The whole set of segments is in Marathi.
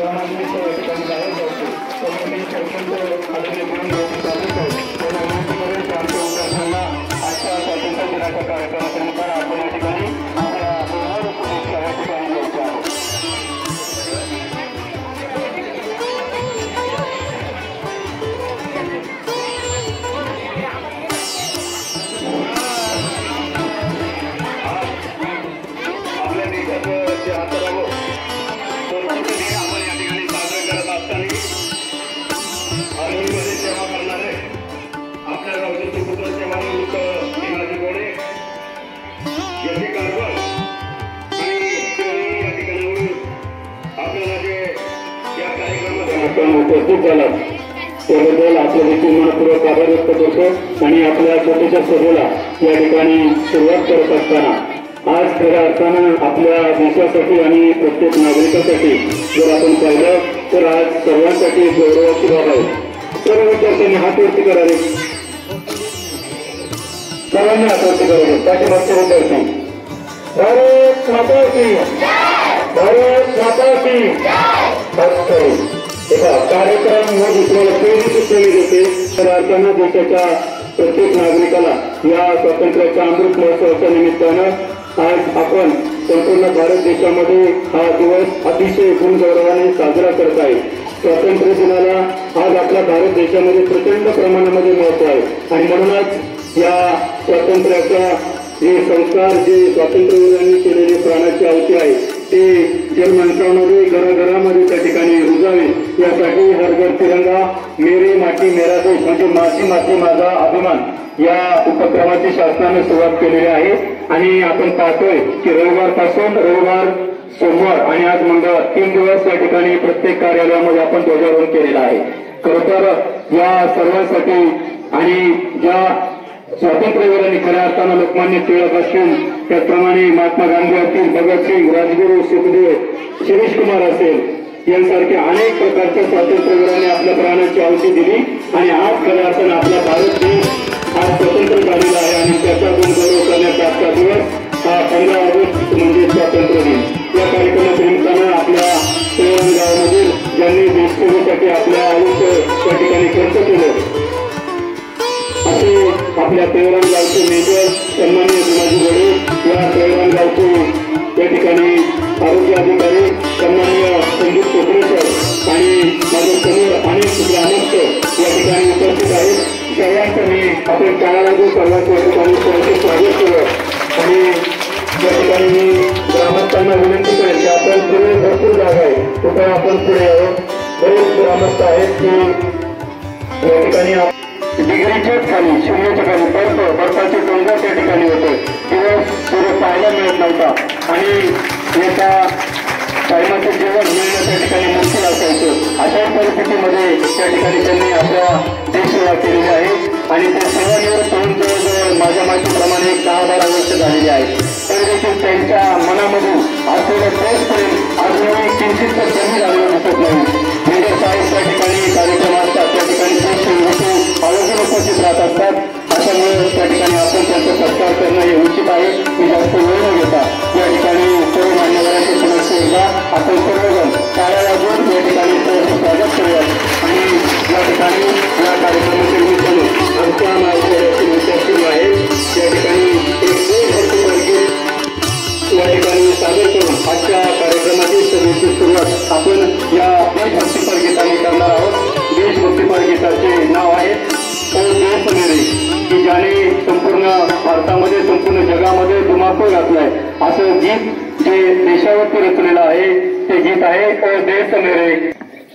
उपस्थित झाला त्याबद्दल आपल्या देखील मनपूर्वक आभार व्यक्त करतो आणि आपल्या छोट्याशा सभेला या ठिकाणी सुरुवात करत असताना आज खऱ्या अर्थानं आपल्या देशासाठी आणि प्रत्येक नागरिकासाठी जर आपण पाहिलं तर आज सर्वांसाठी गौरवाची बाब आहे। सर्व विद्यार्थ्यांनी हात वरती करावे, सर्वांनी हात वरती करावे। पाठीमागचे विद्यार्थी भारत माता की भारत माता की कार्यक्रम व दुसऱ्याला प्रेरित केले जाते तर अर्थानं देशाच्या प्रत्येक नागरिकाला या स्वातंत्र्याच्या अमृत महोत्सवाच्या निमित्तानं आज आपण संपूर्ण भारत देशामध्ये हा दिवस अतिशय गुणगौरवाने साजरा करत आहे। स्वातंत्र्य दिनाला आज आपल्या भारत देशामध्ये प्रचंड प्रमाणामध्ये महत्व आहे आणि म्हणूनच या स्वातंत्र्याचा जे संस्कार जे स्वातंत्र्यवीरांनी केलेली प्राणाची आहुती आहे ते जनमानसामध्ये घराघरामध्ये त्या ठिकाणी रुजावे यासाठी हर घर तिरंगा मेरे माती मेरा देश म्हणजे माझी माती माझा अभिमान या उपक्रमाची शासनाने सुरुवात केलेली आहे। आणि आपण पाहतोय की रविवार पासून रविवार सोमवार आणि आज मंगळवार 3 दिवस या ठिकाणी प्रत्येक कार्यालयामध्ये आपण ध्वजारोहण केलेलं आहे। खरं तर या सर्वांसाठी आणि ज्या स्वातंत्र्यवीरांनी खऱ्या अर्थानं लोकमान्य टिळक असतील त्याचप्रमाणे महात्मा गांधी असतील भगतसिंग राजगुरू सुखदेव शिरीष कुमार असेल यांसारखे अनेक प्रकारच्या स्वातंत्र्यवीरांनी आपल्या प्राणाची आहुती दिली आणि आज खऱ्या अर्थानं आपला भारत देश आज स्वतंत्र झालेला आहे आणि त्याचा गुणगौरव करण्याचा आजचा दिवस हा 15 ऑगस्ट म्हणजे स्वातंत्र्य दिन। या कार्यक्रमाच्या निमित्तानं आपल्या तेवण गावामधील ज्यांनी देशसेवेसाठी आपल्या आयुष्य त्या ठिकाणी खर्च केलं असे आपल्या तेवरण गावचे मेजर सन्माननीय गुणाजी घोडे या तेवरण गावचे या ठिकाणी आरोग्य अधिकारी सन्माननीय संदीप चोपडे सर आणि माझ्या समोर अनेक ग्रामस्थ या ठिकाणी उपस्थित आहेत। सर्वांचं मी आपण काळाला सर्वांचं या ठिकाणी स्वागत केलं आणि या ठिकाणी मी ग्रामस्थांना विनंती करेन की आपण पुढे भरपूर जागा आहे कुठे आपण पुढे यावं। बरेच ग्रामस्थ आहेत की या ठिकाणी डिग्रीच्याच खाली शून्याच्या खाली बर्फाचे डोंगर त्या ठिकाणी होते दिवस सूर्य पाहायला मिळत नव्हता आणि याचा टायमाचं जेवण मिळणं त्या ठिकाणी मुश्किल असायचं। अशा परिस्थितीमध्ये त्या ठिकाणी त्यांनी आपल्या देशसेवा केलेली आहे आणि त्या सेवानिवृत्त होऊन जवळजवळ माझ्या माहितीप्रमाणे 10-12 वर्ष झालेली आहेत। तर देखील त्यांच्या मनामधून असलेलं प्रेम अजूनही किंचित कमी झालेलं दिसत नाही। मेजर साहेब त्या ठिकाणी कार्यक्रम असतात त्या ठिकाणी आरोग्य उपस्थित राहत असतात अशामुळे त्या ठिकाणी आपण त्यांचा सत्कार करणं हे उचित आहे। मी जास्त वेळ न घेता या ठिकाणी सर्व मान्यवरांचे पुनश्च एकदा आपण सर्वजण टाळ्या वाजवून या ठिकाणी स्वागत करूयात आणि या ठिकाणी या कार्यक्रमाच्या निमित्ताने आमच्या महाविद्यालयाचे विद्यार्थी आहेत या ठिकाणी एक देशभक्तीपर या ठिकाणी सादर करून आजच्या कार्यक्रमाची सभेची सुरुवात आपण या देशभक्तीपर गीताने करणार आहोत। देशभक्तीपर गीताचे नाव आहे ओ देश मेरे की ज्याने संपूर्ण भारतामध्ये संपूर्ण जगामध्ये धुमाकूळ घातलाय असं गीत जे देशावरती रचलेलं आहे ते गीत आहे ओ देश मेरे।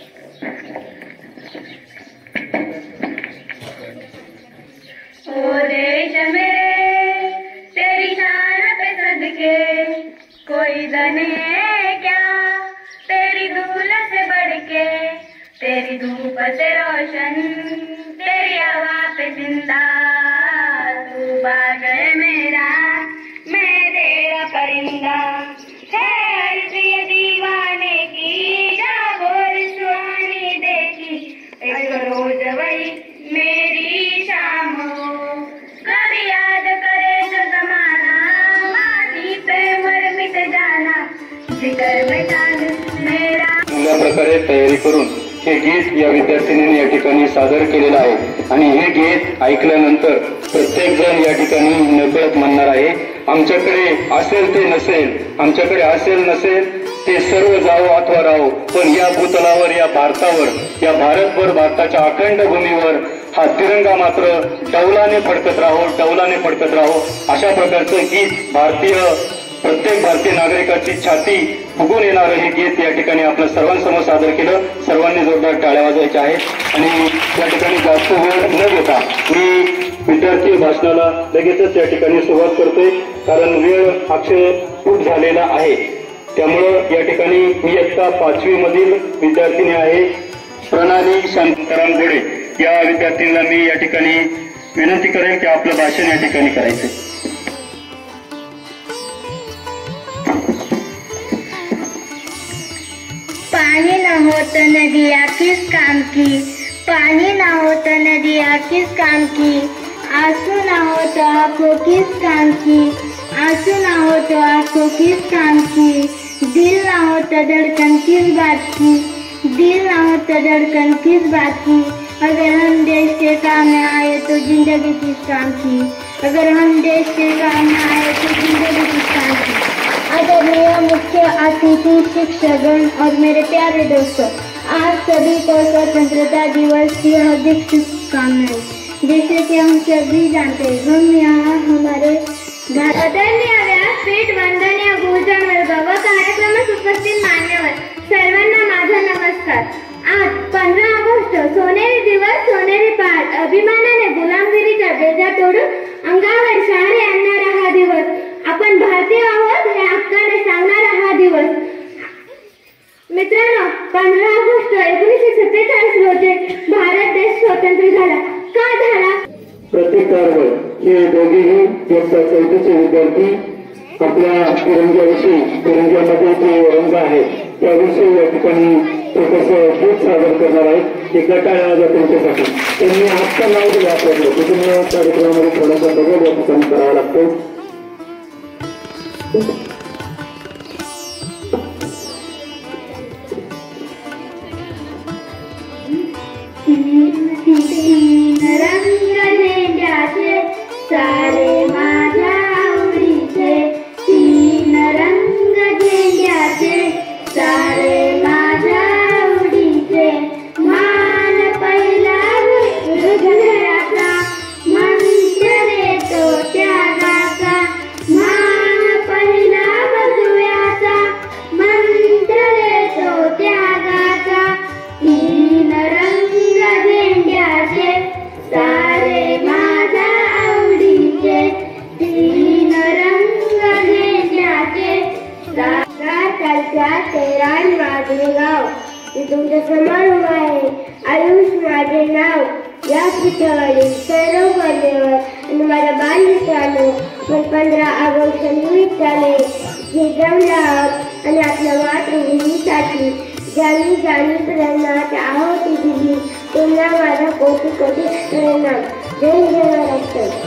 ओ देश मेरे तेरी शान पे सदके कोई जाने क्या तेरी धूल से बढ़ के तेरी धूप से रोशन तेरी हवा पे जिंदा तू बाग है मेरा मैं तेरा परिंदा है अर्ज़ ये दीवाने की जागोर सुहानी देखी एक रोज वही मेरी शाम हो कभी याद करे जो जमाना माटी पे मर मिट जाना जिगर में चांद मेरा। या प्रकारे प्रकारे तयारी करून हे गीत या विद्यार्थिनीने या ठिकाणी सादर केलेलं आहे आणि हे गीत ऐकल्यानंतर प्रत्येक जण या ठिकाणी नकळत म्हणणार आहे, आमच्याकडे असेल ते नसेल, आमच्याकडे असेल नसेल ते सर्व जावो अथवा राहो, पण या भूतलावर, या भारतावर, या भारतभर, भारताच्या अखंड भूमीवर हा तिरंगा मात्र डौलाने फडकत राहो, डौलाने फडकत राहो. अशा प्रकारचं गीत प्रत्येक भारतीय नागरिकाची छाती फुगून येणारं हे गीत या ठिकाणी आपल्या सर्वांसमोर सादर केलं. सर्वांनी जोरदार टाळ्या वाजवायच्या आहेत आणि या ठिकाणी जास्त वेळ न घेता मी विद्यार्थी भाषणाला लगेचच या ठिकाणी सुरुवात करतोय, कारण वेळ अक्षय खूप झालेला आहे. त्यामुळं या ठिकाणी मी इयत्ता 5वी मधील विद्यार्थिनी आहे प्रणाली शांताराम गोडे, या विद्यार्थींना मी या ठिकाणी विनंती करेन की आपलं भाषण या ठिकाणी करायचं. पानी न हो तो नदियाँ किस काम की, पानी न हो तो नदियाँ किस काम की, आंसू न हो तो आंखों किस काम की, आंसू न हो तो आंखों किस काम की, दिल न हो तो धड़कन किस बात की, दिल न हो तो धड़कन किस बात की, अगर हम देश के काम न आए तो जिंदगी किस काम की, अगर हम देश के काम न आए तो जिंदगी किस काम की. आदरणीय मुख्य अतिथि, शिक्षकगण और मेरे प्यारे दोस्तों, आप सभी को स्वतंत्रता दिवस की हार्दिक शुभकामनाएं. जैसे कि हम सभी जानते हैं, हम यहाँ हमारे आदरणीय व्यासपीठ, वंदनीय गुरुजन वर्ग व कार्यक्रमास उपस्थित मान्यवर सर्वांना माझा नमस्कार. आज 15 ऑगस्ट सोनेरी दिवस, सोनेरी पहाट, अभिमानाने गुलामगिरीचा बेजा तोडून अंगावर शहारे आणणारा हा दिवस, आपण भारतीय आहोत हे हक्काने सांगणारा हा दिवस. मित्रांनो, 15 ऑगस्ट 1947 रोजी भारत देश स्वतंत्र झाला. का झाला? प्रत्येक कारवाई हे दोघेही इयत्ता 4चे विद्यार्थी आपल्या तिरंग्याविषयी, तिरंग्यामध्ये जे रंग आहे त्याविषयी या ठिकाणी छोटंसं गीत सादर करणार आहेत. एक टाळ्या वाजवा त्यांच्यासाठी. त्यांनी आत्ता नाव दिलं आपल्याकडे, त्याच्यामुळे कार्यक्रमामध्ये थोडासा बदल या ठिकाणी करावा लागतो. तीन रंग झेंड्याचे सारे माझ्या आवडीचे, तीन रंग झेंड्याचे सारे माझ्या आवडीचे, मान पहिला हृदयाचा, मंत्र देतो त्यागाचा, मान पहिला बजुयाचा, मंत्र देतो त्यागाचा, तीन रंग झेंड्याचे सारे माझ्या आवडीचे, तीन रंग झेंड्याचे. तेरान माझे गाव, मी तुमच्या समोर उभा आहे. आयुष माझे नाव, या पृथ्वीवरील सर्व मान्यवर आणि माझ्या बालमित्रांनो, पण 15 ऑगस्ट निमित्ताने हे जमला आहोत आणि आपल्या मातृभूमीसाठी ज्यांनी ज्यांनी प्रेरणाची आहुती दिली त्यांना माझा कोटी कोटी प्रेरणा. जय जय महाराष्ट्र.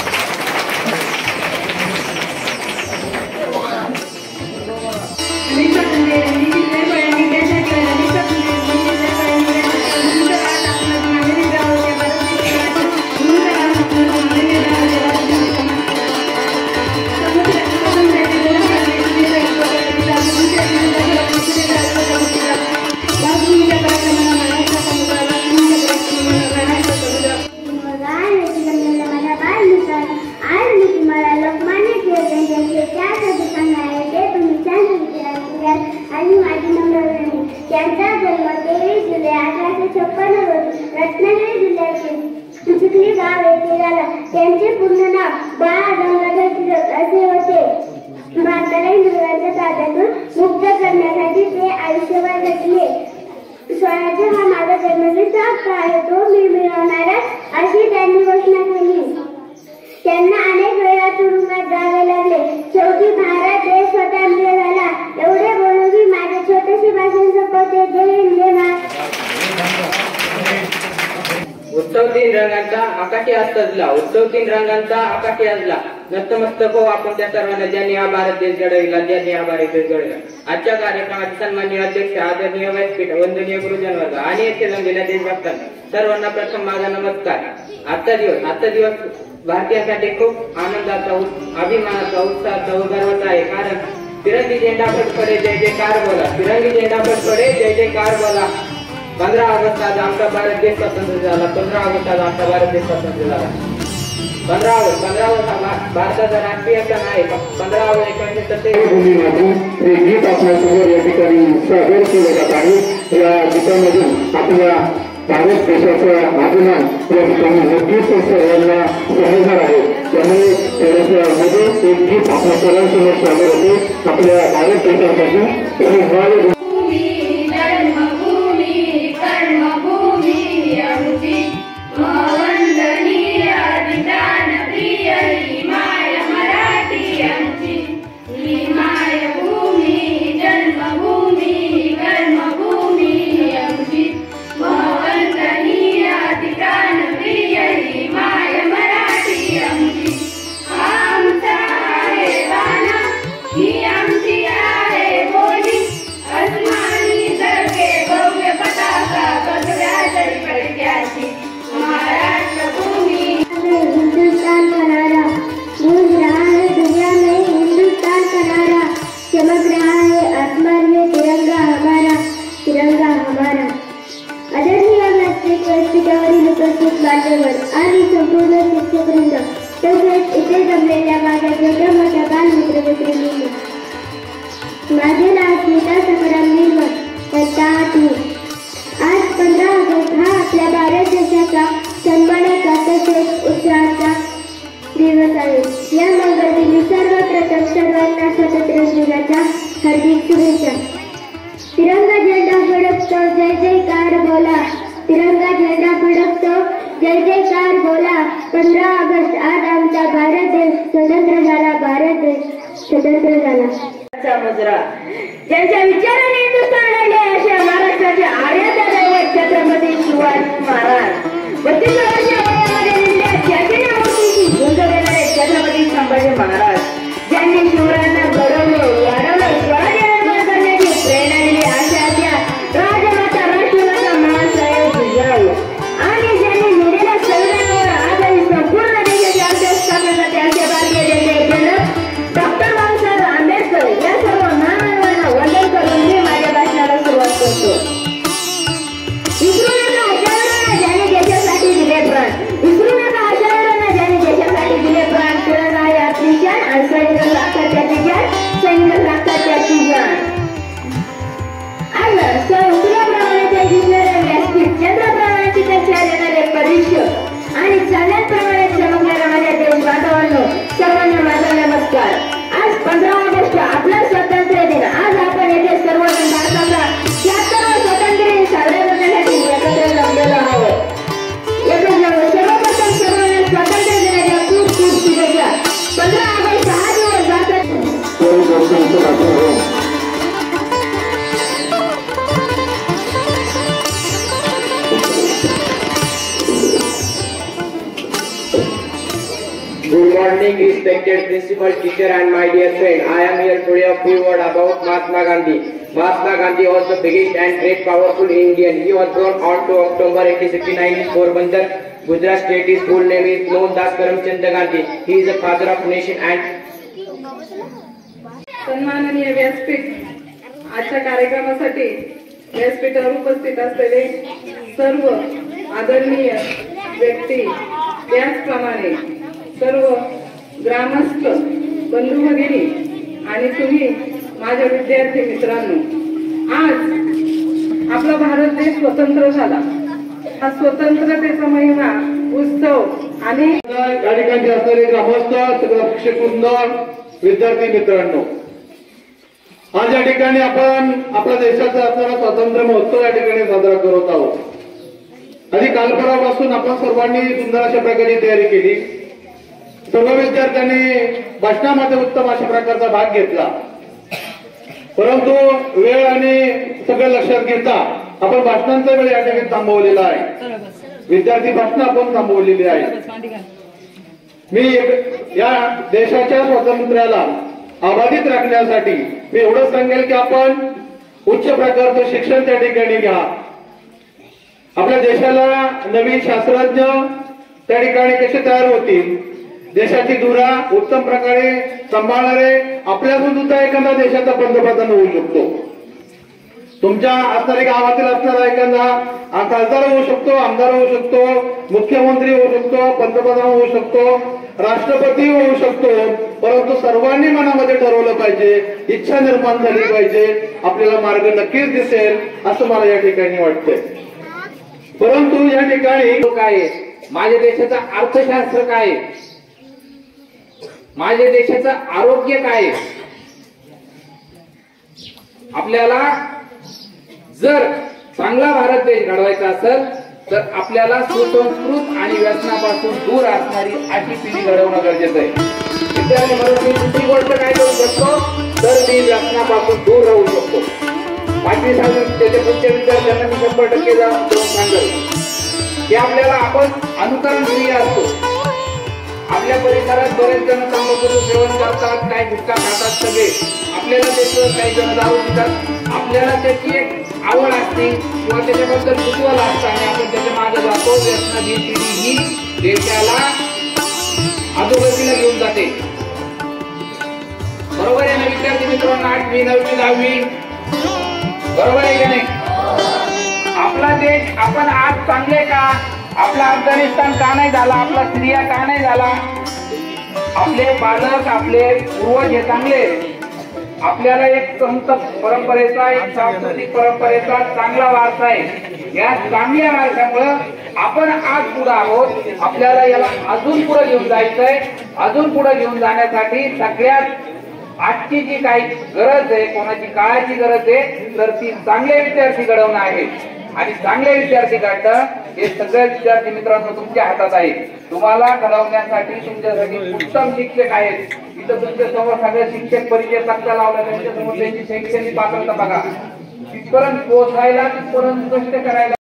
त्यांचा जन्म 23 जुलै 1856 रोजी रत्नागिरी जिल्ह्यातील चिखली गाव येथे झाला. त्यांचे पूर्ण नाव बाळा गंगाधर टिळक असे होते. भारताला इंग्रजांच्या ताब्यातून मुक्त करण्यासाठी ते आयुष्यभर झटले. स्वराज्य हा माझा जन्मसिद्ध हक्क आहे, तो मी मिळवणारच अशी त्यांनी घोषणा केली. त्यांना अनेक वेळा तुरुंगात जावे लागले. शेवटी भारत देश स्वतंत्र झाला. एवढे बोलून मी माझे छोटेसे भाषण संपवते. जय हिंद. उत्सव 3 रंगांचा आकाश आकाशी असतजला उत्सव 3 रंगांचा आकाशी असला नतमस्तक हो आपण त्या सर्वांना ज्यांनी हा भारत देश घडविला ज्यांनी हा भारत देश घडविला। आजच्या कार्यक्रमाचे सन्माननीय अध्यक्ष आदरणीय व्यासपीठ वंदनीय गुरुजन वर्ग आणि येथे जमलेल्या देशभक्तांना सर्वांना प्रथम माझा नमस्कार। आजचा दिवस भारतीयांसाठी खूप आनंदाचा अभिमानाचा उत्साहाचा गर्वाचा आहे कारण तिरंगी झेंडा फडफडे जय जयकार बोला तिरंगी झेंडा फडफडे जय जयकार बोला। 15 ऑगस्ट आज आमचा भारत देश स्वतंत्र झाला 15 ऑगस्ट आज आमचा भारत देश स्वतंत्र झाला। 15 ऑगस्ट भारताचा राष्ट्रीय सण आहे। 15 ऑगस्ट 1947 हे गीत आपल्यासमोर या ठिकाणी सादर केलं जात आहे। या गीतामधून आपल्या भारत देशाचा अभिमान या ठिकाणी नक्कीच सर्वांना समजणार आहे। त्यामुळे त्यामध्ये एक गीत आपल्या सर्वांसमोर सादर होते आपल्या भारत देशासाठी आणि संपूर्ण शिक्षकवृंद तसेच इथे जमलेल्या माझ्या छोट्या मोठ्या बालमित्रमैत्रिणींनी माझे नाव स्मिता सखाराम निर्मल इयत्ता 8वी। आज 15 ऑगस्ट हा आपल्या भारत देशाचा सन्मानाचा तसेच उत्साहाचा दिवस आहे। या मंगळदिनी सर्वप्रथम सर्वांना स्वातंत्र्य दिनाच्या हार्दिक शुभेच्छा। तिरंगा झेंडा फडकतो जय जयकार बोला तिरंगा झेंडा फडकतो जय जयकार बोला। 15 ऑगस्ट आज आमचा भारत देश स्वतंत्र झाला भारत देश स्वतंत्र झाला। मुद्रा ज्यांच्या विचाराने हिंदुस्थान लढले अशा महाराष्ट्राचे आर्याचा दैवत छत्रपती शिवाजी महाराज 32 वर्षाच्या वयामध्ये दिलेल्या त्याच्या मूर्तीची झुंज देणारे छत्रपती संभाजी महाराज ज्यांनी शिवरायांना घडवलं वाढवलं स्वराज्य निर्माण करण्याची प्रेरणा दिली अशा त्या राजमाता राष्ट्रमाता महासाहेब जिजाऊ आणि ज्यांनी लिहिलेल्या संविधानावर आधारित संपूर्ण देशाची अर्थव्यवस्था असे भारतीय जनतेचे जनक डॉक्टर बाबासाहेब आंबेडकर या सर्व महामानवांना वंदन करून मी माझ्या भाषणाला सुरुवात करतो। विसरू नका हजारांना ज्यांनी देशासाठी दिले प्राण विसरू नका हजारांना ज्यांनी देशासाठी दिले प्राण तिरंगा आहे आपली शान आणि सैनिक लागतात त्याची जान सैनिक लागतात त्याची जान। आज सूर्याप्रमाणे ते दिसणारे व्यासपीठ चंद्राप्रमाणे तिथे येणारे परीक्षक आणि चांदण्याप्रमाणे चमकणाऱ्या माझ्या देश बांधवांनो सर्वांना माझा नमस्कार। आज 15 ऑगस्ट आपला स्वातंत्र्य दिन आज आपण येथे सर्वजण भारताचा 76वा स्वातंत्र्य दिन साजरा करण्यासाठी एकत्र जमलेलो आहोत। सर्वप्रथम सर्वांना स्वातंत्र्य दिनाच्या खूप खूप शुभेच्छा। 15 ऑगस्ट हा दिवस Good morning, respected principal, teacher, and my dear friend. I am here today a few words about Mahatma Gandhi. Mahatma Gandhi was the biggest and great powerful Indian. He was born on 2 October 1869 in Porbandar, Gujarat state. His full name is Mohandas Karamchand Gandhi. He is the father of nation and सन्माननीय व्यासपीठ आजच्या कार्यक्रमासाठी व्यासपीठावर उपस्थित असलेले सर्व आदरणीय व्यक्ती त्याचप्रमाणे सर्व ग्रामस्थ बंधू भगिनी आणि तुम्ही माझ्या विद्यार्थी मित्रांनो आज आपला भारत देश स्वतंत्र झाला। हा स्वतंत्रतेचा महिमा उत्सव आणि या ठिकाणी असणारे ग्रामस्थ शिक्षकवृंद विद्यार्थी मित्रांनो आज या ठिकाणी आपण आपल्या देशाचा असणारा स्वातंत्र्य महोत्सव या ठिकाणी साजरा करत आहोत। आधी कालपरापासून आपण सर्वांनी सुंदर अशा प्रकारे तयारी केली। सर्व विद्यार्थ्यांनी भाषणामध्ये उत्तम अशा प्रकारचा भाग घेतला, परंतु वेळ आणि सगळं लक्षात घेता आपण भाषणांचा वेळ या ठिकाणी थांबवलेला आहे। विद्यार्थी भाषणं पण थांबवलेली आहेत. मी या देशाच्या स्वातंत्र्याला अबाधित राखण्यासाठी मी एवढं सांगेल की आपण उच्च प्रकारचं शिक्षण त्या ठिकाणी घ्या. आपल्या देशाला नवीन शास्त्रज्ञ त्या ठिकाणी कसे तयार होतील, देशाची धुरा उत्तम प्रकारे सांभाळणारे आपल्यातून सुद्धा एखादा देशाचा पंतप्रधान होऊ शकतो. तुमच्या असणाऱ्या गावातील असणारा एखादा खासदार होऊ शकतो, आमदार होऊ शकतो, मुख्यमंत्री होऊ शकतो, पंतप्रधान होऊ शकतो, राष्ट्रपती होऊ शकतो. परंतु सर्वांनी मनामध्ये ठरवलं पाहिजे, इच्छा निर्माण झाली पाहिजे, आपल्याला मार्ग नक्कीच दिसेल असं मला या ठिकाणी वाटतंय. परंतु या ठिकाणी काय आहे, माझ्या देशाचं अर्थशास्त्र काय आहे, माझ्या देशाचं आरोग्य काय आहे. आपल्याला जर चांगला भारत देश घडवायचा असेल तर आपल्याला सुसंस्कृत आणि व्यसनापासून दूर असणारी अशी पिढी घडवणं गरजेचं आहे. विद्यार्थी म्हणून मी दुसरी गोष्ट काय करू शकतो तर मी व्यसनापासून दूर राहू शकतो. 5वी 6वी त्याच्या पुढच्या विद्यार्थ्यांना मी 100% जाऊन सांगेल की आपल्याला आपण अनुकरण क्रिया असतो. आपल्या परिसरात बरेच जण तंबाखूचं सेवन करतात, काही गुटखा खातात, सगळे आपल्याला त्याचं काही जण दारू पितात. आपल्याला त्याची एक आवड असते किंवा त्याच्याबद्दल कुतूहल असतं आणि आपण त्याच्या मागे जातो. व्यसनाची पिढी ही देशाला अधोगतीला घेऊन जाते. बरोबर आहे ना विद्यार्थी मित्रांनो? 8वी 9वी 10वी बरोबर आहे का नाही? आपला देश आपण आज चांगले का? आपला अफगाणिस्तान का नाही झाला? आपला सिरिया का नाही झाला? आपले बालक आपले पूर्वज हे चांगले. आपल्याला एक संत परंपरेचा, एक सांस्कृतिक परंपरेचा चांगला वारसा आहे. या चांगल्या वारशामुळं आपण आज पुढे आहोत. आपल्याला याला अजून पुढे घेऊन जायचंय. अजून पुढे घेऊन जाण्यासाठी सगळ्यात आजची जी काही गरज आहे, कोणाची काळाची गरज आहे, तर ती चांगले विद्यार्थी घडवणं आहे. आणि चांगले विद्यार्थी घडणं हे सगळे विद्यार्थी मित्रांनो तुमच्या हातात आहे. तुम्हाला घडवण्यासाठी तुमच्यासाठी उत्तम शिक्षक आहेत. इथं तुमच्या समोर सगळे शिक्षक परिचय तक्ता लावला, त्यांच्या समोर त्यांची शैक्षणिक पात्रता बघा. तिथपर्यंत पोहोचायला, तिथपर्यंत कष्ट करायला